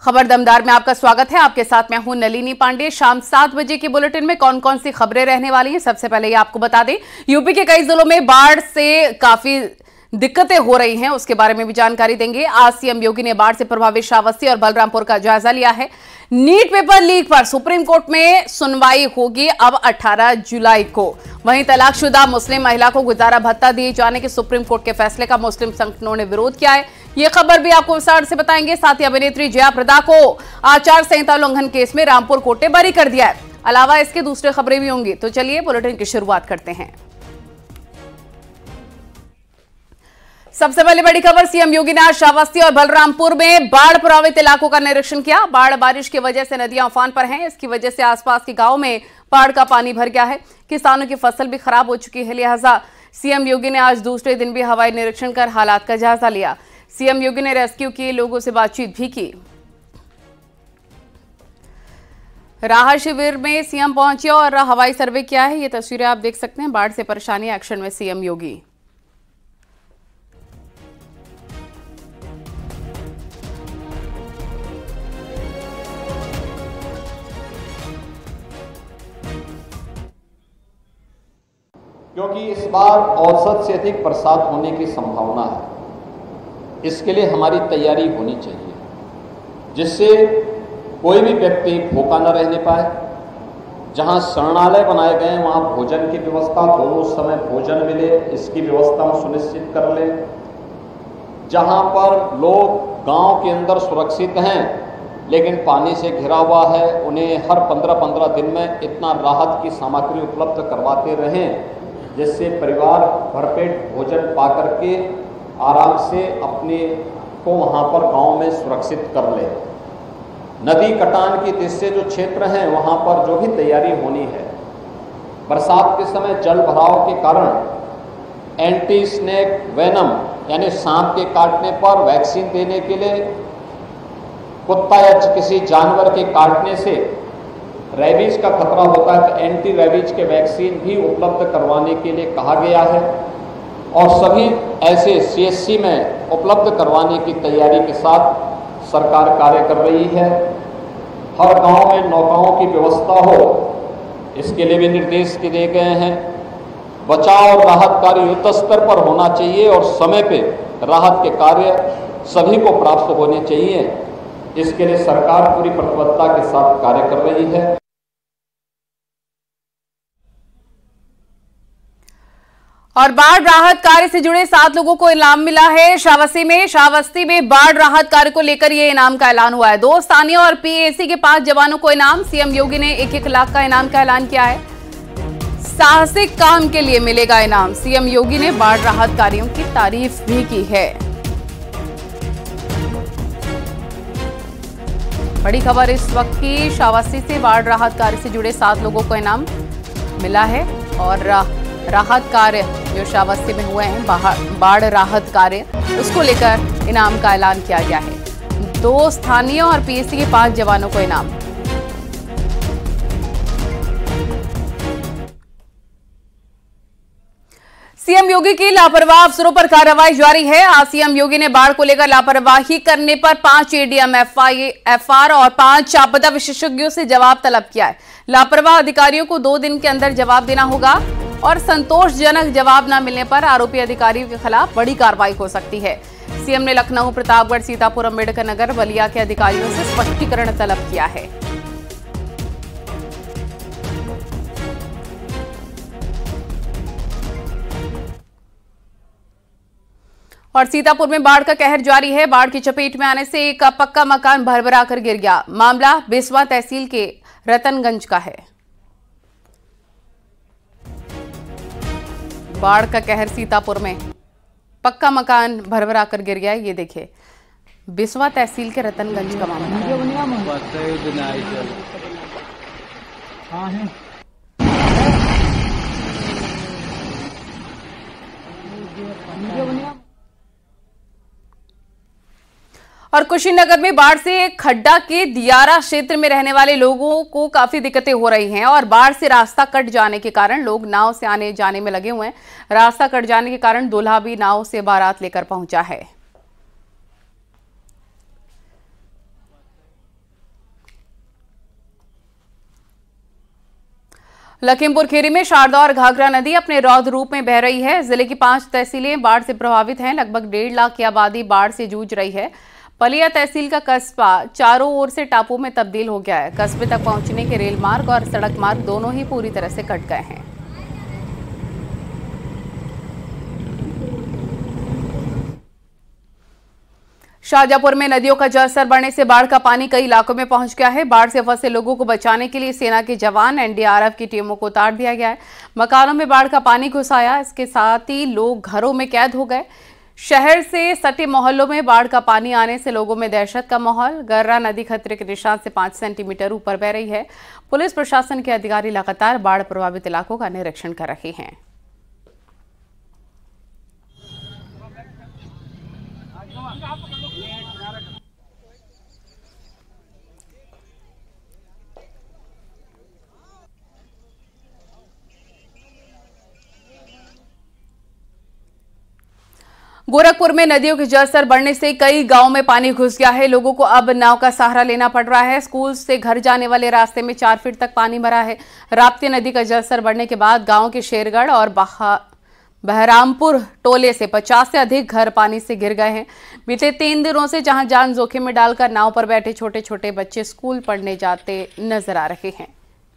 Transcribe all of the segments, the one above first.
खबर दमदार में आपका स्वागत है। आपके साथ मैं हूं नलिनी पांडे। शाम 7 बजे के बुलेटिन में कौन कौन सी खबरें रहने वाली हैं, सबसे पहले ये आपको बता दें, यूपी के कई जिलों में बाढ़ से काफी दिक्कतें हो रही हैं, उसके बारे में भी जानकारी देंगे। आज सीएम योगी ने बाढ़ से प्रभावित श्रावस्ती और बलरामपुर का जायजा लिया है। नीट पेपर लीक पर सुप्रीम कोर्ट में सुनवाई होगी अब 18 जुलाई को। वहीं तलाकशुदा मुस्लिम महिला को गुजारा भत्ता दिए जाने के सुप्रीम कोर्ट के फैसले का मुस्लिम संगठनों ने विरोध किया है। ये खबर भी आपको विस्तार से बताएंगे। साथ ही अभिनेत्री जया प्रदा को आचार संहिता उल्लंघन केस में रामपुर कोर्ट ने बरी कर दिया है। अलावा इसके दूसरे खबरें भी होंगी। तो चलिए बुलेटिन की शुरुआत करते हैं। सबसे पहले बड़ी खबर, सीएम योगी ने आज श्रावस्ती और बलरामपुर में बाढ़ प्रभावित इलाकों का निरीक्षण किया। बाढ़ बारिश की वजह से नदियां उफान पर हैं। इसकी वजह से आसपास के गांव में बाढ़ का पानी भर गया है। किसानों की फसल भी खराब हो चुकी है। लिहाजा सीएम योगी ने आज दूसरे दिन भी हवाई निरीक्षण कर हालात का जायजा लिया। सीएम योगी ने रेस्क्यू किए लोगों से बातचीत भी की। राहत शिविर में सीएम पहुंचे और हवाई सर्वे किया है। ये तस्वीरें आप देख सकते हैं। बाढ़ से परेशानी एक्शन में सीएम योगी। क्योंकि इस बार औसत से अधिक बरसात होने की संभावना है, इसके लिए हमारी तैयारी होनी चाहिए, जिससे कोई भी व्यक्ति भूखा न रहने पाए। जहां शरणालय बनाए गए हैं वहां भोजन की व्यवस्था, दोनों समय भोजन मिले, इसकी व्यवस्था हम सुनिश्चित कर लें। जहां पर लोग गांव के अंदर सुरक्षित हैं लेकिन पानी से घिरा हुआ है, उन्हें हर 15-15 दिन में इतना राहत की सामग्री उपलब्ध करवाते रहें जिससे परिवार भरपेट भोजन पा करके आराम से अपने को वहाँ पर गांव में सुरक्षित कर ले। नदी कटान की दृष्टि जो क्षेत्र हैं वहाँ पर जो भी तैयारी होनी है, बरसात के समय जल भराव के कारण एंटी स्नेक वेनम यानी सांप के काटने पर वैक्सीन देने के लिए, कुत्ता या किसी जानवर के काटने से रेबीज का खतरा होता है तो एंटी रेबीज के वैक्सीन भी उपलब्ध करवाने के लिए कहा गया है और सभी ऐसे सीएचसी में उपलब्ध करवाने की तैयारी के साथ सरकार कार्य कर रही है। हर गांव में नौकाओं की व्यवस्था हो, इसके लिए भी निर्देश दिए गए हैं। बचाव और राहत कार्य युद्ध स्तर पर होना चाहिए और समय पे राहत के कार्य सभी को प्राप्त होने चाहिए। इसके लिए सरकार पूरी प्रतिबद्धता के साथ कार्य कर रही है। और बाढ़ राहत कार्य से जुड़े 7 लोगों को इनाम मिला है। श्रावस्ती में बाढ़ राहत कार्य को लेकर यह इनाम का ऐलान हुआ है। 2 स्थानीय और पीएसी के 5 जवानों को इनाम। सीएम योगी ने 1-1 लाख का इनाम का ऐलान किया है। साहसिक काम के लिए मिलेगा इनाम। सीएम योगी ने बाढ़ राहत कार्यों की तारीफ भी की है। बड़ी खबर इस वक्त की, श्रावस्ती से बाढ़ राहत कार्य से जुड़े 7 लोगों को इनाम मिला है और राहत कार्य जो श्रावस्ती में हुए हैं, बाढ़ राहत कार्य, उसको लेकर इनाम का ऐलान किया गया है। 2 स्थानीय और पीएसी के 5 जवानों को इनाम। सीएम योगी की लापरवाह अफसरों पर कार्रवाई जारी है। आज सीएम योगी ने बाढ़ को लेकर लापरवाही करने पर 5 एडीएम, एफआर और 5 आपदा विशेषज्ञों से जवाब तलब किया है। लापरवाह अधिकारियों को 2 दिन के अंदर जवाब देना होगा और संतोषजनक जवाब न मिलने पर आरोपी अधिकारियों के खिलाफ बड़ी कार्रवाई हो सकती है। सीएम ने लखनऊ, प्रतापगढ़, सीतापुर, अम्बेडकर नगर, बलिया के अधिकारियों से स्पष्टीकरण तलब किया है। और सीतापुर में बाढ़ का कहर जारी है। बाढ़ की चपेट में आने से एक पक्का मकान भरभरा कर गिर गया। मामला बिस्वा तहसील के रतनगंज का है। बाढ़ का कहर सीतापुर में, पक्का मकान भरभरा कर गिर गया। ये देखिए, बिस्वा तहसील के रतनगंज का मामला है। और कुशीनगर में बाढ़ से खड्डा के दियारा क्षेत्र में रहने वाले लोगों को काफी दिक्कतें हो रही हैं और बाढ़ से रास्ता कट जाने के कारण लोग नाव से आने जाने में लगे हुए हैं। रास्ता कट जाने के कारण दूल्हा भी नाव से बारात लेकर पहुंचा है। लखीमपुर खीरी में शारदा और घाघरा नदी अपने रौद्र रूप में बह रही है। जिले की 5 तहसीलें बाढ़ से प्रभावित हैं। लगभग 1.5 लाख की आबादी बाढ़ से जूझ रही है। पलिया तहसील का कस्बा चारों ओर से टापू में तब्दील हो गया है। कस्बे तक पहुंचने के रेल मार्ग और सड़क मार्ग दोनों ही पूरी तरह से कट गए हैं। शाहजहांपुर में नदियों का जलस्तर बढ़ने से बाढ़ का पानी कई इलाकों में पहुंच गया है। बाढ़ से फंसे लोगों को बचाने के लिए सेना के जवान, एनडीआरएफ की टीमों को उतार दिया गया है। मकानों में बाढ़ का पानी घुस आया। इसके साथ ही लोग घरों में कैद हो गए। शहर से सटे मोहल्लों में बाढ़ का पानी आने से लोगों में दहशत का माहौल। गर्रा नदी खतरे के निशान से 5 सेंटीमीटर ऊपर बह रही है। पुलिस प्रशासन के अधिकारी लगातार बाढ़ प्रभावित इलाकों का निरीक्षण कर रहे हैं। गोरखपुर में नदियों के जलस्तर बढ़ने से कई गांवों में पानी घुस गया है। लोगों को अब नाव का सहारा लेना पड़ रहा है। स्कूल से घर जाने वाले रास्ते में 4 फीट तक पानी भरा है। राप्ती नदी का जलस्तर बढ़ने के बाद गांव के शेरगढ़ और बहरामपुर टोले से 50 से अधिक घर पानी से घिर गए हैं। बीते 3 दिनों से जहां जान जोखिम में डालकर नाव पर बैठे छोटे छोटे बच्चे स्कूल पढ़ने जाते नजर आ रहे हैं।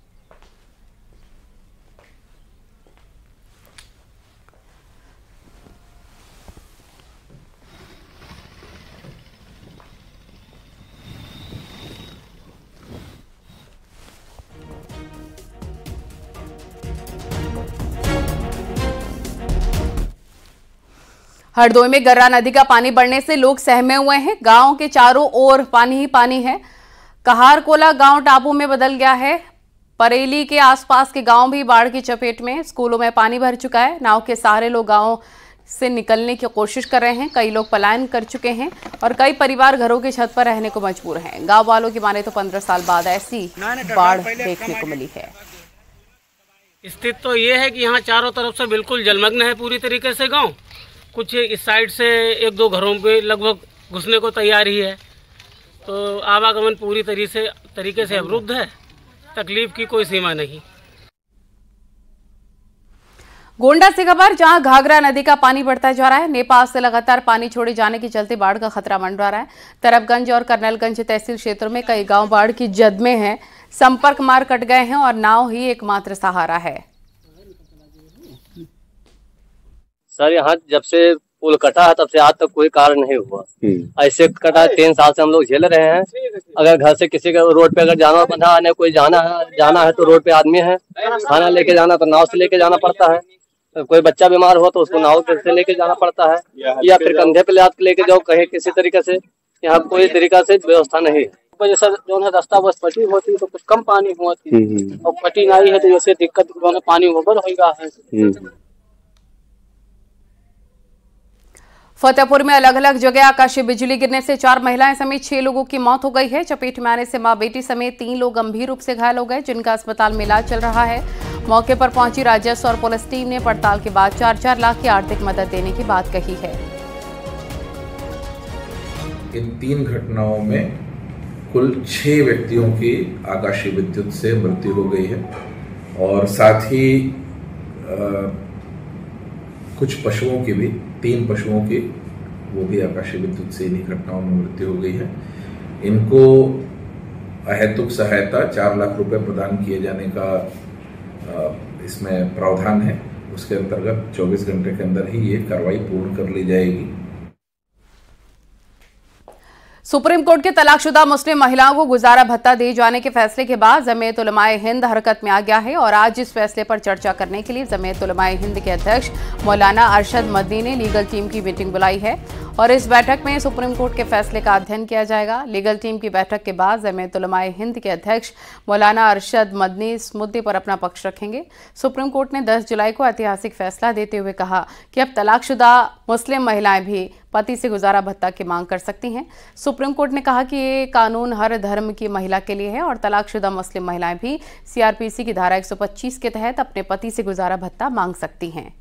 हरदोई में गर्रा नदी का पानी बढ़ने से लोग सहमे हुए हैं। गांव के चारों ओर पानी ही पानी है। कहारकोला गांव टापू में बदल गया है। परेली के आसपास के गांव भी बाढ़ की चपेट में। स्कूलों में पानी भर चुका है। नाव के सहारे लोग गांव से निकलने की कोशिश कर रहे हैं। कई लोग पलायन कर चुके हैं और कई परिवार घरों की छत पर रहने को मजबूर हैं। गांव वालों की माने तो 15 साल बाद ऐसी बाढ़ देखने को मिली है। स्थिति तो ये है कि यहाँ चारों तरफ से बिल्कुल जलमग्न है पूरी तरीके से गाँव। कुछ इस साइड से 1-2 घरों पे लगभग घुसने को तैयार ही है। तो आवागमन पूरी तरीके से अवरुद्ध है। तकलीफ की कोई सीमा नहीं। गोंडा से खबर, जहां घाघरा नदी का पानी बढ़ता जा रहा है। नेपाल से लगातार पानी छोड़े जाने के चलते बाढ़ का खतरा मंडरा रहा है। तरफगंज और कर्नलगंज तहसील क्षेत्रों में कई गांव बाढ़ की जद में हैं। संपर्क मार्ग कट गए हैं और नाव ही एकमात्र सहारा है। सर यहाँ जब से पुल कटा है तब से आज तक कोई कार्य नहीं हुआ। ऐसे कटा 3 साल से हम लोग झेल रहे हैं। अगर घर से किसी का रोड पे अगर जाना बंधा है, कोई जाना है तो रोड पे आदमी है। खाना लेके जाना तो नाव से लेके जाना पड़ता है। कोई बच्चा बीमार हो तो उसको नाव से लेके जाना पड़ता है, या फिर कंधे पे लेके जाओ कहीं किसी तरीके से। यहाँ कोई तरीका से व्यवस्था नहीं है। जैसा जो है रास्ता बस पटी होती तो कुछ कम पानी होती और पटी नहीं है तो जैसे दिक्कत पानी ओवर होगा है। फतेहपुर में अलग अलग जगह आकाशीय बिजली गिरने से 4 महिलाएं समेत 6 लोगों की मौत हो गई है। चपेट में आने से मां बेटी समेत 3 लोग गंभीर रूप से घायल हो गए, जिनका अस्पताल में इलाज चल रहा है। मौके पर पहुंची राजस्व और पुलिस टीम ने पड़ताल के बाद 4-4 लाख की आर्थिक मदद देने की बात कही है। इन 3 घटनाओं में कुल 6 व्यक्तियों की आकाशीय विद्युत से मृत्यु हो गई है और साथ ही कुछ पशुओं की भी, 3 पशुओं की, वो भी आकाशीय विद्युत से इन्हीं घटनाओं में मृत्यु हो गई है। इनको अहेतुक सहायता 4 लाख रुपए प्रदान किए जाने का इसमें प्रावधान है। उसके अंतर्गत 24 घंटे के अंदर ही ये कार्रवाई पूर्ण कर ली जाएगी। सुप्रीम कोर्ट के तलाकशुदा मुस्लिम महिलाओं को गुजारा भत्ता दिए जाने के फैसले के बाद जमीयत उलमाए हिंद हरकत में आ गया है और आज इस फैसले पर चर्चा करने के लिए जमीयत उलमाए हिंद के अध्यक्ष मौलाना अरशद मदनी ने लीगल टीम की मीटिंग बुलाई है और इस बैठक में सुप्रीम कोर्ट के फैसले का अध्ययन किया जाएगा। लीगल टीम की बैठक के बाद जमीयत उलमाए हिंद के अध्यक्ष मौलाना अरशद मदनी इस मुद्दे पर अपना पक्ष रखेंगे। सुप्रीम कोर्ट ने 10 जुलाई को ऐतिहासिक फैसला देते हुए कहा कि अब तलाकशुदा मुस्लिम महिलाएं भी पति से गुजारा भत्ता की मांग कर सकती हैं। सुप्रीम कोर्ट ने कहा कि ये कानून हर धर्म की महिला के लिए है और तलाकशुदा मुस्लिम महिलाएं भी सीआरपीसी की धारा 125 के तहत अपने पति से गुजारा भत्ता मांग सकती हैं।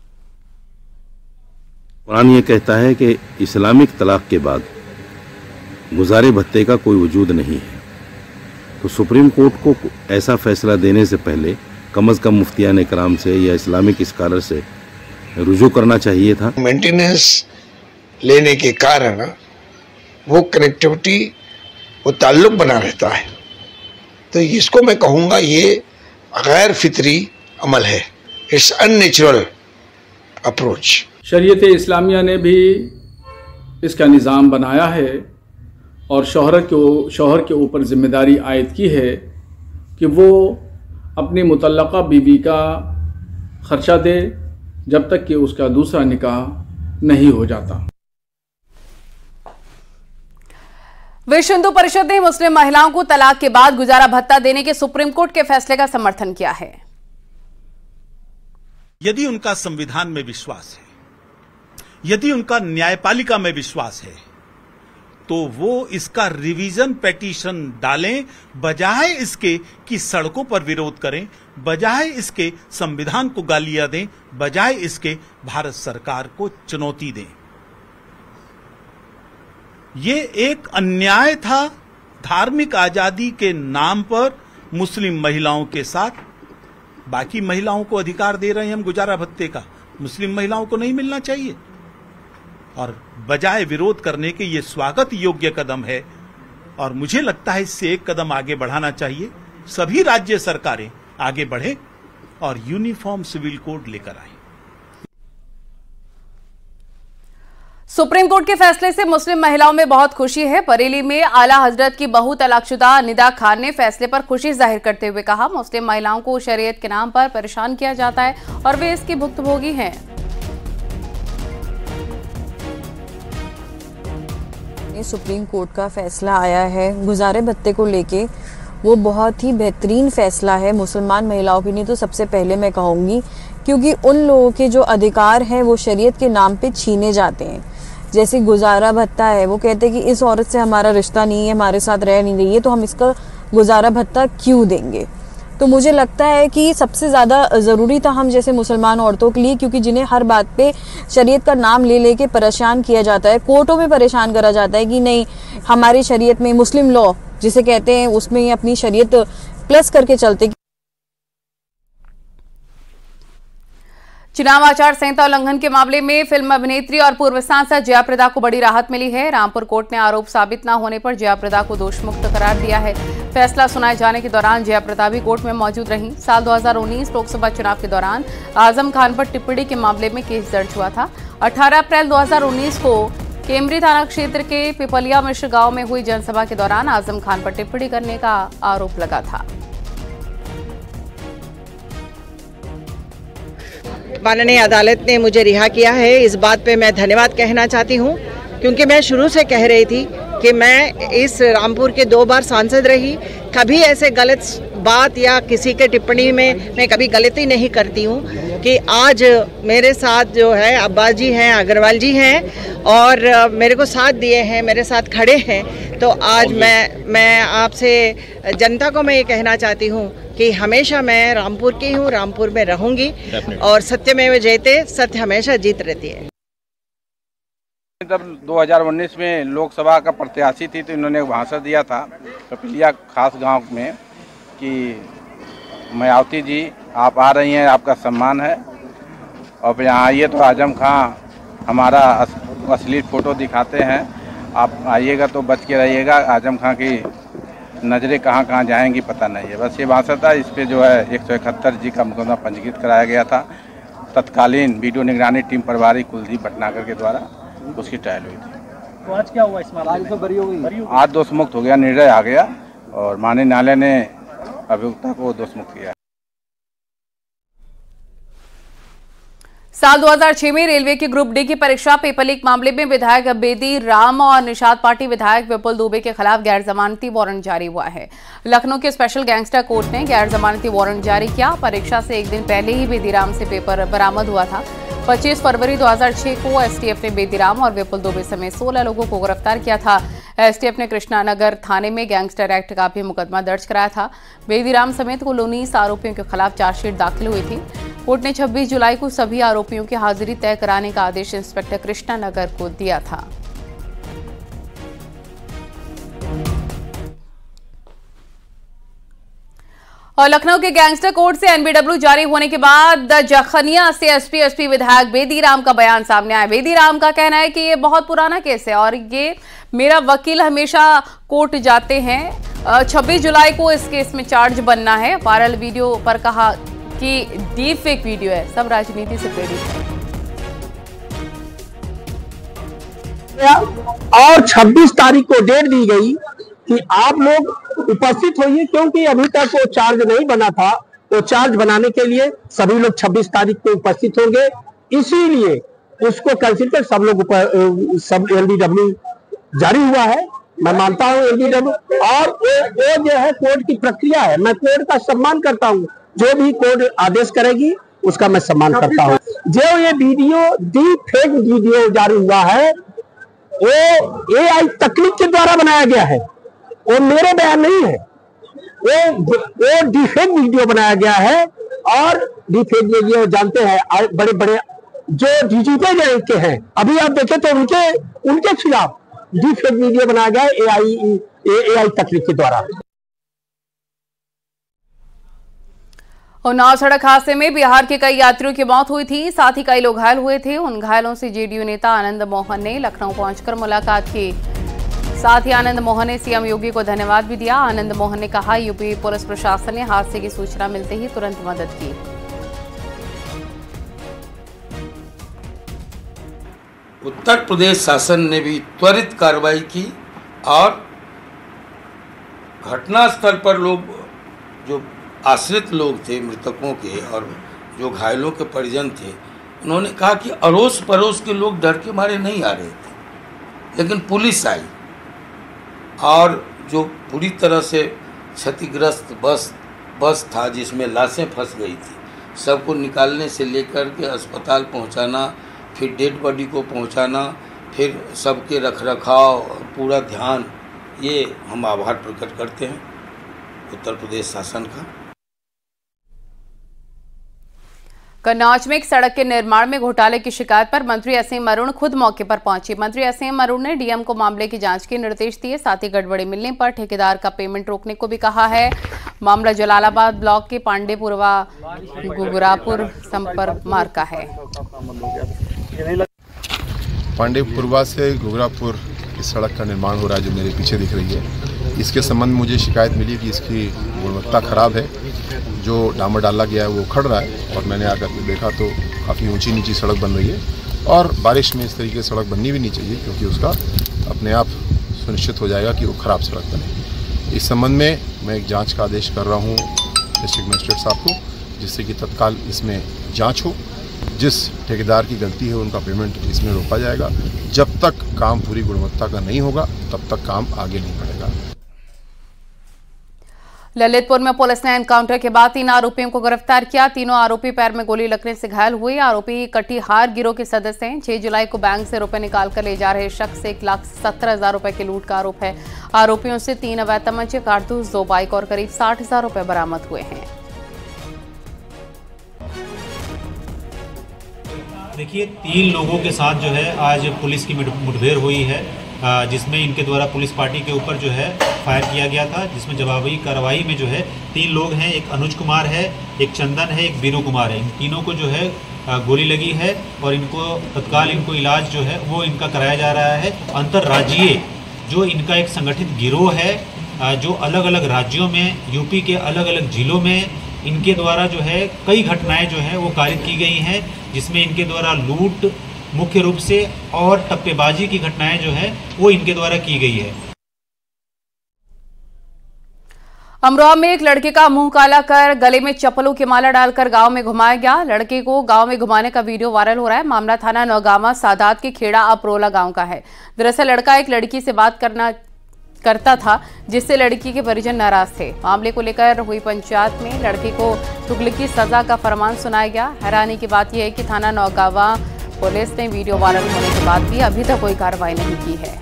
कुरान ये कहता है कि इस्लामिक तलाक के बाद गुजारे भत्ते का कोई वजूद नहीं है। तो सुप्रीम कोर्ट को ऐसा फैसला देने से पहले कम से कम मुफ्तियान इकराम से या इस्लामिक स्कॉलर से रुजू करना चाहिए था। मेंटेनेंस लेने के कारण वो कनेक्टिविटी, वो ताल्लुक बना रहता है। तो इसको मैं कहूँगा ये गैर फितरी अमल है, इट्स अननेचुरल अप्रोच। शरीयत इस्लामिया ने भी इसका निज़ाम बनाया है और शौहर के ऊपर ज़िम्मेदारी आयद की है कि वो अपनी मुतल्लका बीवी का ख़र्चा दे जब तक कि उसका दूसरा निकाह नहीं हो जाता। विश्व हिंदू परिषद ने मुस्लिम महिलाओं को तलाक के बाद गुजारा भत्ता देने के सुप्रीम कोर्ट के फैसले का समर्थन किया है। यदि उनका संविधान में विश्वास है, यदि उनका न्यायपालिका में विश्वास है, तो वो इसका रिवीजन पिटीशन डालें, बजाय इसके कि सड़कों पर विरोध करें, बजाय इसके संविधान को गालियां दें, बजाय इसके भारत सरकार को चुनौती दें। ये एक अन्याय था धार्मिक आजादी के नाम पर मुस्लिम महिलाओं के साथ। बाकी महिलाओं को अधिकार दे रहे हैं हम गुजारा भत्ते का, मुस्लिम महिलाओं को नहीं मिलना चाहिए। और बजाय विरोध करने के ये स्वागत योग्य कदम है और मुझे लगता है इससे एक कदम आगे बढ़ाना चाहिए। सभी राज्य सरकारें आगे बढ़ें और यूनिफॉर्म सिविल कोड लेकर आए। सुप्रीम कोर्ट के फैसले से मुस्लिम महिलाओं में बहुत खुशी है। बरेली में आला हजरत की बहू तलाकशुदा निदा खान ने फैसले पर खुशी जाहिर करते हुए कहा, मुस्लिम महिलाओं को शरीयत के नाम पर परेशान किया जाता है और वे इसकी भुक्तभोगी हैं। सुप्रीम कोर्ट का फैसला आया है गुजारे भत्ते को लेके, वो बहुत ही बेहतरीन फैसला है मुसलमान महिलाओं के लिए। तो सबसे पहले मैं कहूँगी क्योंकि उन लोगों के जो अधिकार हैं वो शरीयत के नाम पे छीने जाते हैं। जैसे गुजारा भत्ता है, वो कहते हैं कि इस औरत से हमारा रिश्ता नहीं है, हमारे साथ रह नहीं रही है, तो हम इसका गुजारा भत्ता क्यों देंगे। तो मुझे लगता है कि सबसे ज़्यादा ज़रूरी था हम जैसे मुसलमान औरतों के लिए, क्योंकि जिन्हें हर बात पे शरीयत का नाम ले लेके परेशान किया जाता है, कोर्टों में परेशान करा जाता है कि नहीं हमारी शरीयत में मुस्लिम लॉ जिसे कहते हैं उसमें अपनी शरीयत प्लस करके चलते। चुनाव आचार संहिता उल्लंघन के मामले में फिल्म अभिनेत्री और पूर्व सांसद जया प्रदा को बड़ी राहत मिली है। रामपुर कोर्ट ने आरोप साबित न होने पर जया प्रदा को दोषमुक्त करार दिया है। फैसला सुनाए जाने के दौरान जया प्रदा भी कोर्ट में मौजूद रहीं। साल 2019 लोकसभा चुनाव के दौरान आजम खान पर टिप्पणी के मामले में केस दर्ज हुआ था। 18 अप्रैल 2019 को केमरी थाना क्षेत्र के पिपलिया मिश्र गांव में हुई जनसभा के दौरान आजम खान पर टिप्पणी करने का आरोप लगा था। माननीय अदालत ने मुझे रिहा किया है। इस बात पे मैं धन्यवाद कहना चाहती हूँ, क्योंकि मैं शुरू से कह रही थी कि मैं इस रामपुर के 2 बार सांसद रही, कभी ऐसे गलत बात या किसी के टिप्पणी में मैं कभी गलती नहीं करती हूँ। कि आज मेरे साथ जो है अब्बास जी हैं, अग्रवाल जी हैं और मेरे को साथ दिए हैं, मेरे साथ खड़े हैं। तो आज मैं आपसे जनता को मैं ये कहना चाहती हूँ कि हमेशा मैं रामपुर की हूँ, रामपुर में रहूँगी और सत्यमेव जयते, सत्य हमेशा जीत रहती है। जब 2019 में लोकसभा का प्रत्याशी थी तो इन्होंने भाषण दिया था कपिलिया खास गांव में कि मायावती जी आप आ रही हैं, आपका सम्मान है और फिर यहाँ आइए तो आजम खां हमारा असली फ़ोटो दिखाते हैं, आप आइएगा तो बच के रहिएगा, आजम खां की नज़रें कहाँ जाएंगी पता नहीं है। बस ये भाषण था। इस पर जो है 171 जी का मुकदमा पंजीकृत कराया गया था। तत्कालीन वीडियो निगरानी टीम प्रभारी कुलदीप भटनागर के द्वारा उसकी ट्रायल हुई थी। तो आज क्या हुआ इस मामले में? बरी हो गई? आज दोषमुक्त हो गया, निर्णय आ गया और माननीय न्यायालय ने अभियुक्ता को दोषमुक्त किया। साल 2006 में रेलवे की ग्रुप डी की परीक्षा पेपर लीक मामले में विधायक बेदी राम और निषाद पार्टी विधायक विपुल दुबे के खिलाफ गैर जमानती वारंट जारी हुआ है। लखनऊ के स्पेशल गैंगस्टर कोर्ट ने गैर जमानती वारंट जारी किया। परीक्षा से एक दिन पहले ही बेदीराम से पेपर बरामद हुआ था। 25 फरवरी 2006 को एसटीएफ ने बेदीराम और विपुल दुबे समेत 16 लोगों को गिरफ्तार किया था। एसटीएफ ने कृष्णानगर थाने में गैंगस्टर एक्ट का भी मुकदमा दर्ज कराया था। बेदीराम समेत कुल 19 आरोपियों के खिलाफ चार्जशीट दाखिल हुई थी। कोर्ट ने 26 जुलाई को सभी आरोपियों की हाजिरी तय कराने का आदेश इंस्पेक्टर कृष्णानगर को दिया था। और लखनऊ के गैंगस्टर कोर्ट से एनबीडब्ल्यू जारी होने के बाद जखनिया से एसपी विधायक बेदी राम का बयान सामने आया। बेदी राम का कहना है कि ये बहुत पुराना केस है और ये मेरा वकील हमेशा कोर्ट जाते हैं। 26 जुलाई को इस केस में चार्ज बनना है। वायरल वीडियो पर कहा कि डीप फेक वीडियो है, सब राजनीति से प्रेरित है। और 26 तारीख को डेट दी गई कि आप लोग उपस्थित होइए, क्योंकि अभी तक वो चार्ज नहीं बना था। वो चार्ज बनाने के लिए सभी लोग 26 तारीख को उपस्थित होंगे, इसीलिए उसको कंसिडर सब लोग सब एलबीडब्ल्यू जारी हुआ है। मैं मानता हूँ एलबीडब्ल्यू और वो जो है कोर्ट की प्रक्रिया है। मैं कोर्ट का सम्मान करता हूँ, जो भी कोर्ट आदेश करेगी उसका मैं सम्मान करता हूँ। जो ये वीडियो डीप फेक वीडियो जारी हुआ है वो एआई तकनीक के द्वारा बनाया गया है, वो मेरे बयान नहीं है। वो डिफेक्ट वीडियो बनाया गया है और डिफेक्ट वीडियो जानते हैं बड़े बड़े जो डिजिटल रैंक के हैं, अभी आप देखें तो उनके खिलाफ डिफेक्ट वीडियो बनाया गया है एआई तकनीक के द्वारा। उन्नाव सड़क हादसे में बिहार के कई यात्रियों की मौत हुई थी, साथ ही कई लोग घायल हुए थे। उन घायलों से जेडीयू नेता आनंद मोहन ने लखनऊ पहुंचकर मुलाकात की। साथ ही आनंद मोहन ने सीएम योगी को धन्यवाद भी दिया। आनंद मोहन ने कहा यूपी पुलिस प्रशासन ने हादसे की सूचना मिलते ही तुरंत मदद की। उत्तर प्रदेश शासन ने भी त्वरित कार्रवाई की और घटनास्थल पर लोग जो आश्रित लोग थे मृतकों के और जो घायलों के परिजन थे, उन्होंने कहा कि अड़ोस पड़ोस के लोग डर के मारे नहीं आ रहे थे, लेकिन पुलिस आई और जो पूरी तरह से क्षतिग्रस्त बस था जिसमें लाशें फंस गई थी, सबको निकालने से लेकर के अस्पताल पहुंचाना, फिर डेड बॉडी को पहुंचाना, फिर सबके रखरखाव पूरा ध्यान, ये हम आभार प्रकट करते हैं उत्तर प्रदेश शासन का। कन्नौज में एक सड़क के निर्माण में घोटाले की शिकायत पर मंत्री असीम अरुण खुद मौके पर पहुंचे। मंत्री असीम अरुण ने डीएम को मामले की जांच के निर्देश दिए, साथ ही गड़बड़ी मिलने पर ठेकेदार का पेमेंट रोकने को भी कहा है। मामला जलालाबाद ब्लॉक के पांडेपुरवा गुगरापुर संपर्क मार्ग का है। पांडेपुरवा से गुगरापुर इस सड़क का निर्माण हो रहा है जो मेरे पीछे दिख रही है। इसके संबंध में मुझे शिकायत मिली कि इसकी गुणवत्ता खराब है, जो डामर डाला गया है वो उखड़ रहा है और मैंने आकर के देखा तो काफ़ी ऊंची नीची सड़क बन रही है और बारिश में इस तरीके से सड़क बननी भी नहीं चाहिए, क्योंकि उसका अपने आप सुनिश्चित हो जाएगा कि वो ख़राब सड़क बने। इस संबंध में मैं एक जांच का आदेश कर रहा हूँ डिस्ट्रिक्ट मजिस्ट्रेट साहब को, जिससे कि तत्काल इसमें जाँच हो। जिस ठेकेदार की गलती है उनका पेमेंट इसमें रोका जाएगा। जब तक काम पूरी गुणवत्ता का नहीं होगा तब तक काम आगे नहीं बढ़ेगा। ललितपुर में पुलिस ने एनकाउंटर के बाद 3 आरोपियों को गिरफ्तार किया। तीनों आरोपी पैर में गोली लगने से घायल हुए। आरोपी कटिहार गिरोह के सदस्य हैं। 6 जुलाई को बैंक से रुपए निकालकर ले जा रहे शख्स से 1,70,000 रुपए के लूट का आरोप है। आरोपियों से 3 अवैध तमंचे, कारतूस, 2 बाइक और करीब 60,000 रुपए बरामद हुए हैं। देखिए, 3 लोगों के साथ जो है आज पुलिस की मुठभेड़ हुई है, जिसमें इनके द्वारा पुलिस पार्टी के ऊपर जो है फायर किया गया था, जिसमें जवाबी कार्रवाई में जो है 3 लोग हैं। एक अनुज कुमार है, एक चंदन है, एक बीरू कुमार है। इन तीनों को जो है गोली लगी है और इनको तत्काल इलाज जो है वो इनका कराया जा रहा है। अंतर्राज्यीय जो इनका एक संगठित गिरोह है, जो अलग अलग राज्यों में, यूपी के अलग अलग जिलों में इनके द्वारा जो है कई घटनाएं जो हैं वो कारित की गई हैं, जिसमें इनके द्वारा लूट मुख्य रूप से और टप्पेबाजी की घटनाएं जो है वो इनके द्वारा की गई है। अमरोहा में एक लड़के का मुंह काला कर गले में चप्पलों की माला डालकर गांव में घुमाया गया। लड़के को गांव में घुमाने का वीडियो वायरल हो रहा है। मामला थाना नौगामा सादात के खेड़ा अपरोला गांव का है। दरअसल लड़का एक लड़की से बात करता था, जिससे लड़की के परिजन नाराज थे। मामले को लेकर हुई पंचायत में लड़के को तुगलकी सजा का फरमान सुनाया गया। हैरानी की बात यह है कि थाना नौगावा पुलिस ने वीडियो वायरल होने के बाद भी अभी तक कोई कार्रवाई नहीं की है।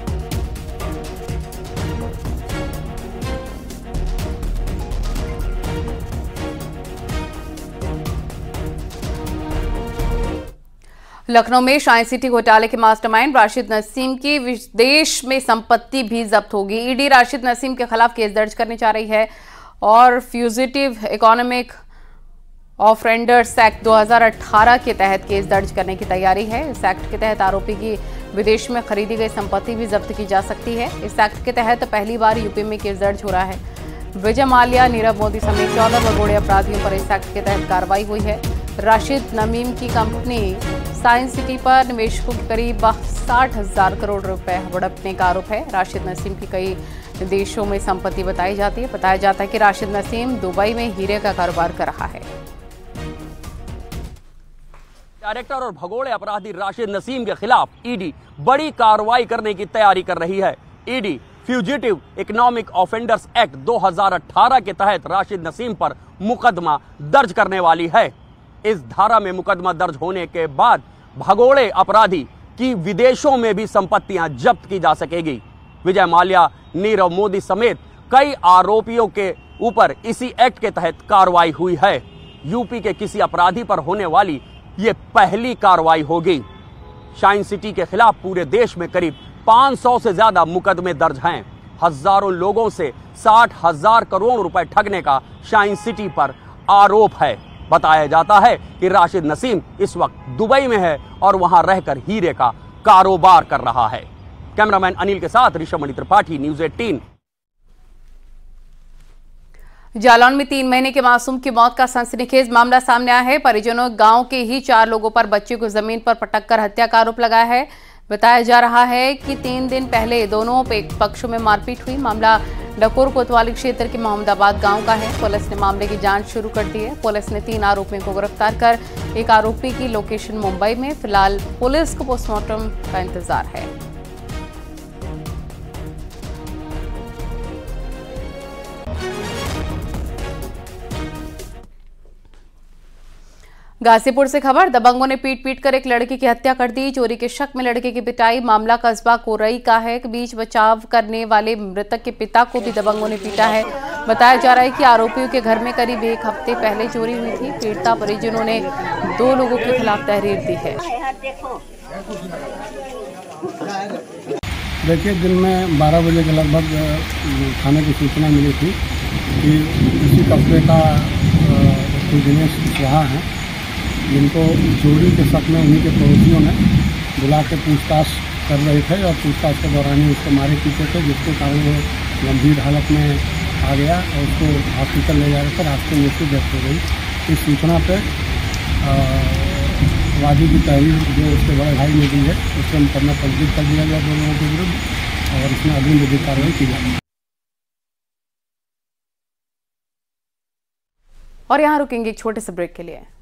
लखनऊ में शाइन सिटी घोटाले के मास्टरमाइंड राशिद नसीम की विदेश में संपत्ति भी जब्त होगी। ईडी राशिद नसीम के खिलाफ केस दर्ज करने जा रही है और फ्यूजिटिव इकोनॉमिक ऑफेंडर्स एक्ट 2018 के तहत केस दर्ज करने की तैयारी है। इस एक्ट के तहत आरोपी की विदेश में खरीदी गई संपत्ति भी जब्त की जा सकती है। इस एक्ट के तहत पहली बार यूपी में केस दर्ज हो रहा है। विजय माल्या, नीरव मोदी समेत 14 भगोड़े अपराधियों पर इस एक्ट के तहत कार्रवाई हुई है। राशिद नसीम की कंपनी साइंस सिटी पर निवेशकों के करीब 60,000 करोड़ रुपए हड़पने का आरोप है। राशिद नसीम की कई देशों में संपत्ति बताई जाती है। बताया जाता है कि राशिद नसीम दुबई में हीरे का कारोबार कर रहा है। डायरेक्टर और भगोड़े अपराधी राशिद नसीम के खिलाफ ईडी बड़ी कार्रवाई करने की तैयारी कर रही है। ED fugitive economic offenders act 2018 के तहत राशिद नसीम पर मुकदमा दर्ज करने वाली है। इस धारा में मुकदमा दर्ज होने के बाद भगोड़े अपराधी की विदेशों में भी संपत्तियां जब्त की जा सकेगी। विजय माल्या, नीरव मोदी समेत कई आरोपियों के ऊपर इसी एक्ट के तहत कार्रवाई हुई है। यूपी के किसी अपराधी पर होने वाली ये पहली कार्रवाई होगी। साइंस सिटी के खिलाफ पूरे देश में करीब 500 से ज्यादा मुकदमे दर्ज हैं। हजारों लोगों से 60,000 करोड़ रुपए ठगने का साइंस सिटी पर आरोप है। बताया जाता है कि राशिद नसीम इस वक्त दुबई में है और वहां रहकर हीरे का कारोबार कर रहा है। कैमरामैन अनिल के साथ ऋषभ त्रिपाठी, न्यूज़ 18। जालौन में 3 महीने के मासूम की मौत का सनसनीखेज मामला सामने आया है। परिजनों गांव के ही 4 लोगों पर बच्चे को जमीन पर पटककर हत्या का आरोप लगाया है। बताया जा रहा है कि 3 दिन पहले दोनों पक्षों में मारपीट हुई। मामला डकोर कोतवाली क्षेत्र के मोहम्मदाबाद गांव का है। पुलिस ने मामले की जांच शुरू कर दी है। पुलिस ने 3 आरोपियों को गिरफ्तार कर एक आरोपी की लोकेशन मुंबई में। फिलहाल पुलिस को पोस्टमार्टम का इंतजार है। गाजीपुर से खबर, दबंगों ने पीट कर एक लड़की की हत्या कर दी। चोरी के शक में लड़के की पिटाई। मामला कस्बा कोरई का है। बीच बचाव करने वाले मृतक के पिता को भी दबंगों ने पीटा है। बताया जा रहा है कि आरोपियों के घर में करीब 1 हफ्ते पहले चोरी हुई थी। पीड़िता परिजनों ने 2 लोगों के खिलाफ तहरीर दी है। देखिए, दिन में 12 बजे के लगभग थाने की सूचना मिली थी कि किसी कस्बे का दिनेश कुशवाहा है, जिनको चोरी के शक में उन्हीं के पड़ोसियों ने बुला के पूछताछ कर रहे थे और पूछताछ के दौरान ही उसको मारे पीटे थे, जिसके कारण वो गंभीर हालत में आ गया और उसको हॉस्पिटल ले जा रहे थे। रास्ते में उसकी डेथ हो गई। इस सूचना पे वादी की तहरीर जो उसके बड़े भाई ने दी है, उससे मुकदमा पंजीकृत कर दिया गया 2 लोगों के विरुद्ध और इसमें अग्रिम विधिक कार्रवाई की जाएगी। और यहाँ रुकेंगे एक छोटे से ब्रेक के लिए।